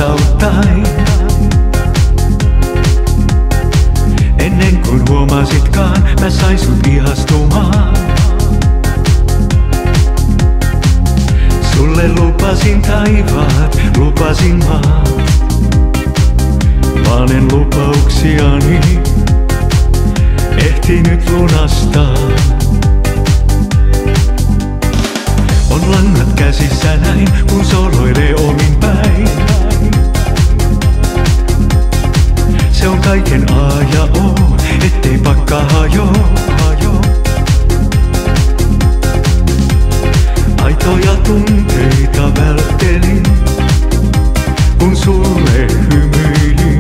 passauttain. Ennen kuin huomasitkaan, mä sain sut ihastumaan. Sulle lupasin taivaat, lupasin maat. Panen lupauksiani, ehtinyt lunastaa. On langat käsissä näin, kun soloilee omin päin. Se on kaiken A ja O, ettei pakka hajo. Aitoja tunteita välttelin, kun sulle hymyilin.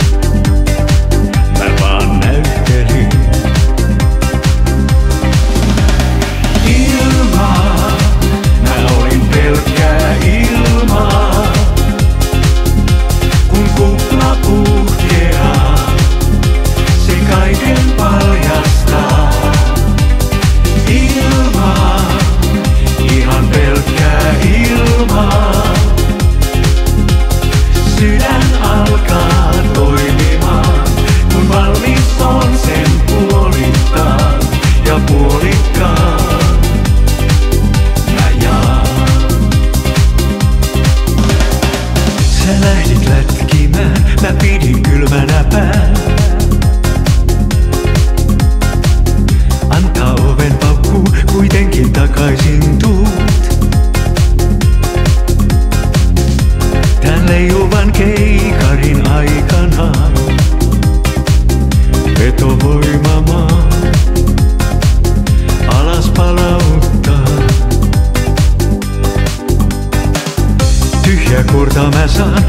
Mä vaan näyttelin. Ilmaa, mä olin pelkkää ilmaa. Kun kupla puhkeaa, se kaiken paljastaa. Ilmaa, ihan pelkkää ilmaa. Sydän alkaa toimimaan, kun valmis on sen puolittaa ja puolikkaan. Mä jaan. Sä lähdit lätkimään, mä pidin kylmänä pään. Antaa oven paukkuu, kuitenkin takaisin tuut. Tän leijuvan keikarin aikana vetovoimamaa alas palauttaa. Tyhjä kurta mä saan,